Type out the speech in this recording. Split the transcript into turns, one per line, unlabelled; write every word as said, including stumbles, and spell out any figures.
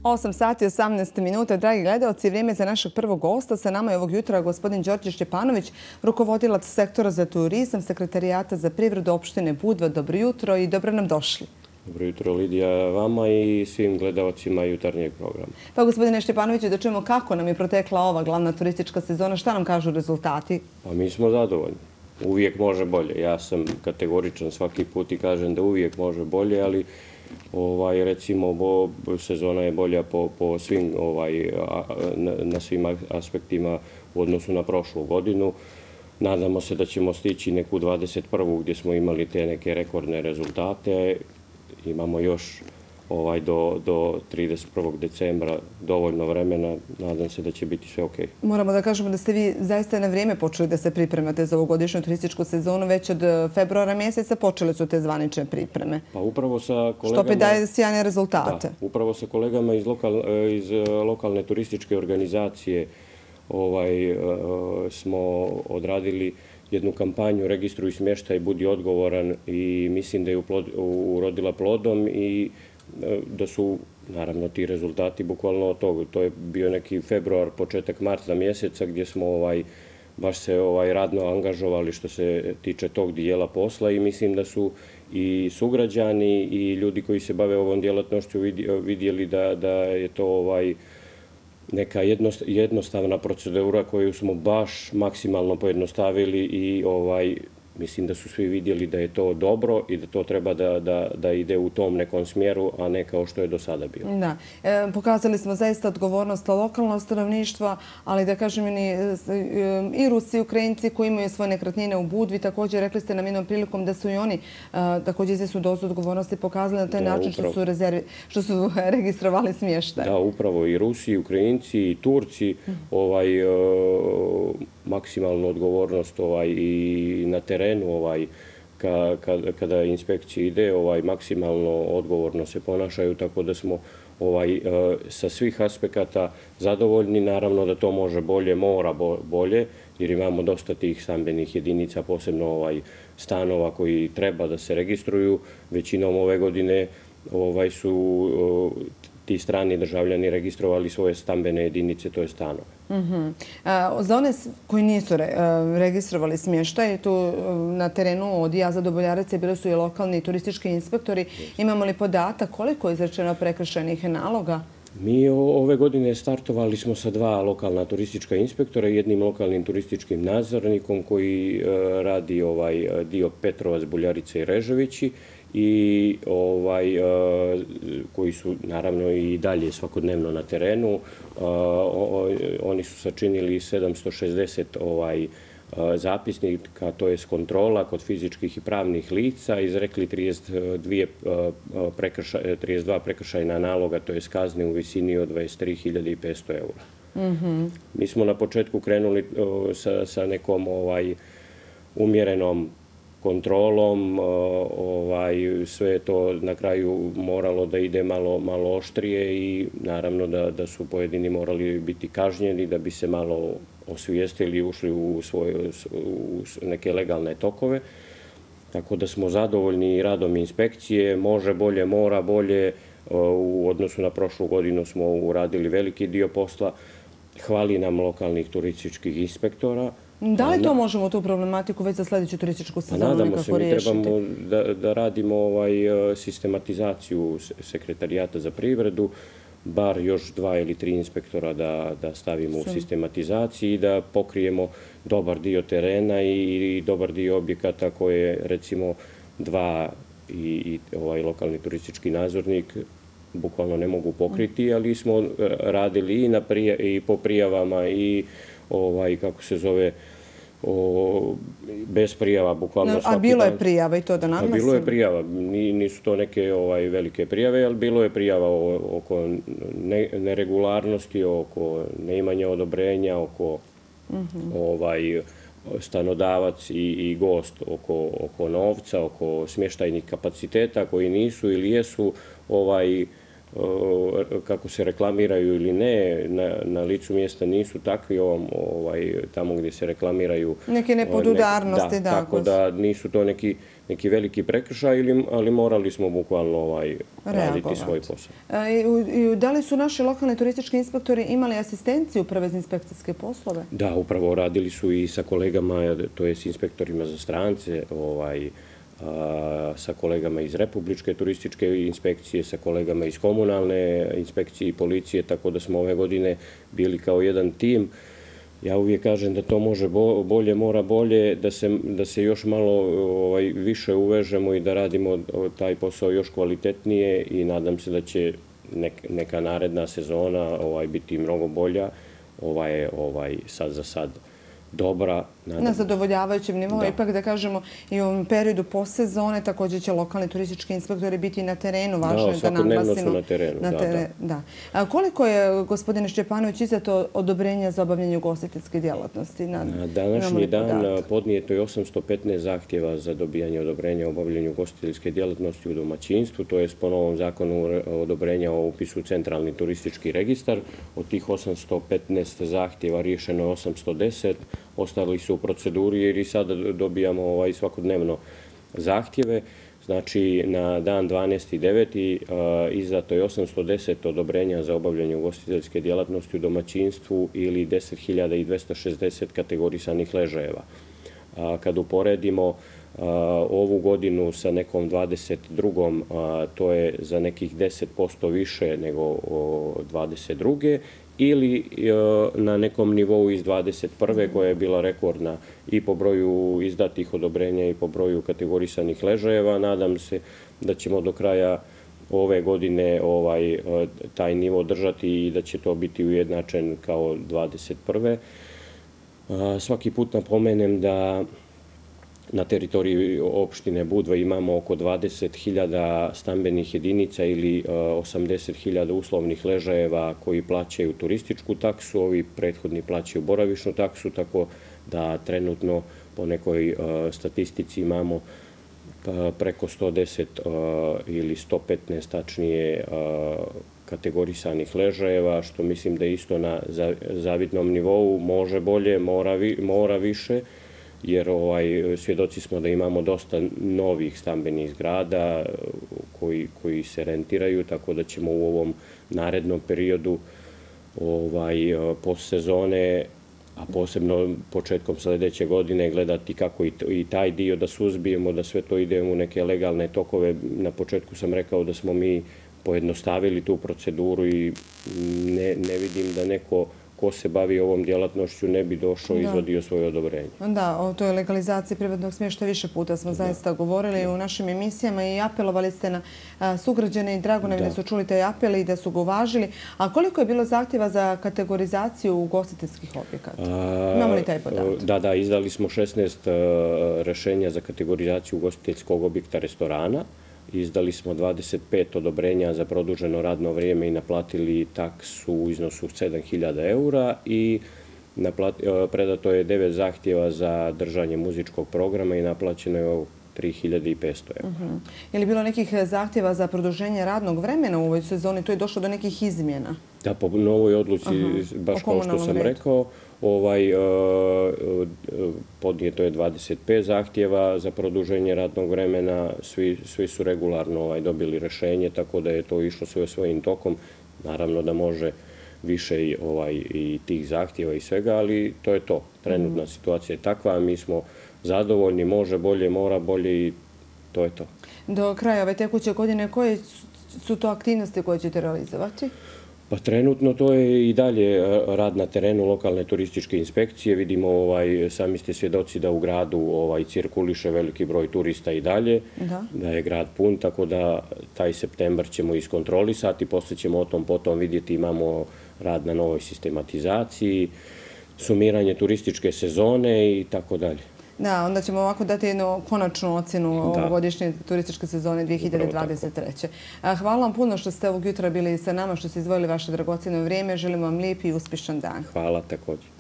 osam sati i osamnaest minuta. Dragi gledalci, vrijeme za našeg prvog gosta. Sa nama je ovog jutra gospodin Đorđe Šćepanović, rukovodilac sektora za turizam, sekretarijata za privredu opštine Budva. Dobro jutro i dobro nam došli.
Dobro jutro, Lidija, vama i svim gledalcima jutarnjeg programa.
Pa, gospodine Šćepanoviću, da čujemo kako nam je protekla ova glavna turistička sezona, šta nam kažu rezultati?
Pa mi smo zadovoljni. Uvijek može bolje. Ja sam kategoričan svaki put i kažem da uvijek može bolje, ali ovaj, recimo bo, sezona je bolja po, po svim, ovaj, na, na svim aspektima u odnosu na prošlu godinu. Nadamo se da ćemo stići neku dvadeset prvu gdje smo imali te neke rekordne rezultate. Imamo još ovaj, do, do trideset prvog decembra dovoljno vremena. Nadam se da će biti sve okej.
Moramo da kažemo da ste vi zaista na vrijeme počeli da se pripremate za ovogodišnju turističku sezonu. Već od februara mjeseca počele su te zvanične pripreme.
Pa upravo sa kolegama...
Što opet daje sjajne rezultate.
Da, upravo sa kolegama iz, lokal, iz lokalne turističke organizacije ovaj, smo odradili jednu kampanju Registruj smještaj, budi odgovoran, i mislim da je urodila plodom i da su, naravno, ti rezultati bukvalno od toga. To je bio neki februar, početak marta mjeseca gdje smo ovaj, baš se ovaj, radno angažovali što se tiče tog dijela posla i mislim da su i sugrađani i ljudi koji se bave ovom djelatnošću vidjeli da, da je to ovaj, neka jednostavna procedura koju smo baš maksimalno pojednostavili i ovaj, mislim da su svi vidjeli da je to dobro i da to treba da, da, da ide u tom nekom smjeru, a ne kao što je do sada bilo.
Da. E, pokazali smo zaista odgovornost lokalnog stanovništva, ali da kažem i, i Rusi i Ukrajinci koji imaju svoje nekretnine u Budvi. Također rekli ste nam jednom prilikom da su i oni a, također izvjesnu dozu odgovornosti pokazali na taj da, način što su, rezervi, što su registrovali smještaj.
Da, upravo i Rusi, i Ukrajinci, i Turci, mm. ovaj, uh, maksimalnu odgovornost ovaj, i na terenu. Ovaj, kada, kada inspekcija ide, ovaj, maksimalno odgovorno se ponašaju, tako da smo ovaj, sa svih aspekata zadovoljni. Naravno da to može bolje, mora bolje, jer imamo dosta tih stambenih jedinica, posebno ovaj, stanova koji treba da se registruju. Većinom ove godine ovaj, su ti strani državljani registrovali svoje stambene jedinice, to je stanove.
Mm-hmm. A, za one koji nisu re, a, registrovali smještaj, tu a, na terenu od Jaza do Boljarice bili su i lokalni turistički inspektori. Yes. Imamo li podatak koliko je izrečeno prekršajnih naloga?
Mi ove godine startovali smo sa dva lokalna turistička inspektora i jednim lokalnim turističkim nadzornikom koji a, radi ovaj dio Petrovac, Boljarice i Reževići, i ovaj, koji su naravno i dalje svakodnevno na terenu. Oni su sačinili sedamsto šezdeset ovaj, zapisnika, to je kontrola kod fizičkih i pravnih lica, izrekli trideset dva prekršajna naloga, to je kazne u visini od dvadeset tri hiljade petsto eura. Mm-hmm. Mi smo na početku krenuli sa, sa nekom ovaj, umjerenom kontrolom, ovaj, sve je to na kraju moralo da ide malo, malo oštrije i naravno da, da su pojedini morali biti kažnjeni da bi se malo osvijestili i ušli u, svoje, u neke legalne tokove. Tako da smo zadovoljni radom inspekcije, može bolje, mora bolje. U odnosu na prošlu godinu smo uradili veliki dio posla. Hvali nam lokalnih turističkih inspektora.
Da li to možemo, tu problematiku, već za sljedeću turističku sezonu
nekako riješiti? Nadamo se, mi trebamo da, da radimo ovaj, sistematizaciju sekretarijata za privredu, bar još dva ili tri inspektora da, da stavimo Sim. u sistematizaciji i da pokrijemo dobar dio terena i, i dobar dio objekata koje, recimo, dva i, i ovaj lokalni turistički nadzornik bukvalno ne mogu pokriti, ali smo radili i, na prije, i po prijavama i ovaj, kako se zove, o, bez prijava, bukvalno
no,
svaki
A bilo
dan.
je prijava i to da naglasim?
Bilo je prijava, nisu to neke ovaj, velike prijave, ali bilo je prijava oko ne, neregularnosti, oko neimanja odobrenja, oko mm-hmm. ovaj, stanodavac i, i gost, oko, oko novca, oko smještajnih kapaciteta koji nisu ili jesu ovaj, kako se reklamiraju ili ne, na, na licu mjesta nisu takvi, ovom, ovaj, tamo gdje se reklamiraju...
Neke nepodudarnosti,
ne, da.
da.
Tako da nisu to neki neki veliki prekršaj, ali morali smo bukvalno raditi svoj posao.
Da li su naši lokalni turistički inspektori imali asistenciju prve za inspekcijske poslove?
Da, upravo radili su i sa kolegama, to je s inspektorima za strance, sa kolegama iz Republičke turističke inspekcije, sa kolegama iz komunalne inspekcije i policije, tako da smo ove godine bili kao jedan tim. Ja uvijek kažem da to može bolje, mora bolje, da se još malo više uvežemo i da radimo taj posao još kvalitetnije i nadam se da će neka naredna sezona biti mnogo bolja. Ova je sad za sad dobra.
Na zadovoljavajućem nivou. Ipak da kažemo i u ovom periodu postsezone također će lokalni turistički inspektori biti na terenu.
Da, svakodnevno su na terenu.
Koliko je, gospodine Šćepanović, izdato odobrenja za obavljanje ugostiteljske djelatnosti?
Na današnji dan podnijeto je osamsto petnaest zahtjeva za dobijanje odobrenja o obavljanju ugostiteljske djelatnosti u domaćinstvu. To je po novom zakonu odobrenja o upisu u centralni turistički registar. Od tih osamsto petnaest zahtjeva riješeno je osamsto deset. Ostali su u proceduri jer i sada dobijamo svakodnevno zahtjeve. Znači, na dan dvanaesti deveti izdato je osamsto deset odobrenja za obavljanje ugostiteljske djelatnosti u domaćinstvu ili deset hiljada dvesta šezdeset kategorisanih ležajeva. Kad uporedimo ovu godinu sa nekom dvadeset drugom, to je za nekih deset posto više nego dvadeset druge ili na nekom nivou iz dvadeset prve koja je bila rekordna i po broju izdatih odobrenja i po broju kategorisanih ležajeva. Nadam se da ćemo do kraja ove godine taj nivo držati i da će to biti ujednačen kao dvadeset prve. Svaki put napomenem da na teritoriji opštine Budva imamo oko dvadeset hiljada stambenih jedinica ili osamdeset hiljada uslovnih ležajeva koji plaćaju turističku taksu, ovi prethodni plaćaju boravišnu taksu, tako da trenutno po nekoj statistici imamo preko sto deset ili sto petnaest tačnije kategorisanih ležajeva, što mislim da je isto na zavidnom nivou, može bolje, mora više, jer svjedoci smo da imamo dosta novih stambenih zgrada koji se rentiraju, tako da ćemo u ovom narednom periodu postsezone, a posebno početkom sljedeće godine, gledati kako i taj dio da suzbijemo, da sve to ide u neke legalne tokove. Na početku sam rekao da smo mi pojednostavili tu proceduru i ne vidim da neko ko se bavi ovom djelatnošću ne bi došao i izvodio svoje odobrenje.
Da, o toj legalizaciji privatnog smještaja više puta smo zaista govorili u našim emisijama i apelovali ste na sugrađane i drago nam je da su čuli taj apel i da su ga uvažili. A koliko je bilo zahtjeva za kategorizaciju ugostiteljskih objekata? Imamo li taj podatak?
Da, da, izdali smo šesnaest rešenja za kategorizaciju ugostiteljskog objekta restorana. Izdali smo dvadeset pet odobrenja za produženo radno vrijeme i naplatili taksu u iznosu sedam hiljada eura i predato je devet zahtjeva za držanje muzičkog programa i naplaćeno je tri hiljade petsto eura.
Je li bilo nekih zahtjeva za produženje radnog vremena u ovoj sezoni? To je došlo do nekih izmjena?
Da, po novoj odluci, baš kao što sam rekao, podnijeto je dvadeset pet zahtjeva za produženje radnog vremena. Svi su regularno dobili rešenje, tako da je to išlo sve svojim tokom. Naravno da može više i tih zahtjeva i svega, ali to je to. Trenutna situacija je takva, mi smo zadovoljni, može bolje, mora bolje i to je to.
Do kraja ove tekuće godine koje su to aktivnosti koje ćete realizovati?
Pa trenutno to je i dalje rad na terenu lokalne turističke inspekcije. Vidimo, sami ste svjedoci da u gradu cirkuliše veliki broj turista i dalje, da je grad pun, tako da taj septembar ćemo iskontrolisati, poslije ćemo o tom potom vidjeti, imamo rad na novoj sistematizaciji, sumiranje turističke sezone i tako dalje.
Da, onda ćemo ovako dati jednu konačnu ocjenu ovogodišnje turističke sezone dvije hiljade dvadeset treće. Hvala vam puno što ste ovog jutra bili sa nama, što ste izdvojili vaše dragocjeno vrijeme. Želim vam lijep i uspješan dan.
Hvala također.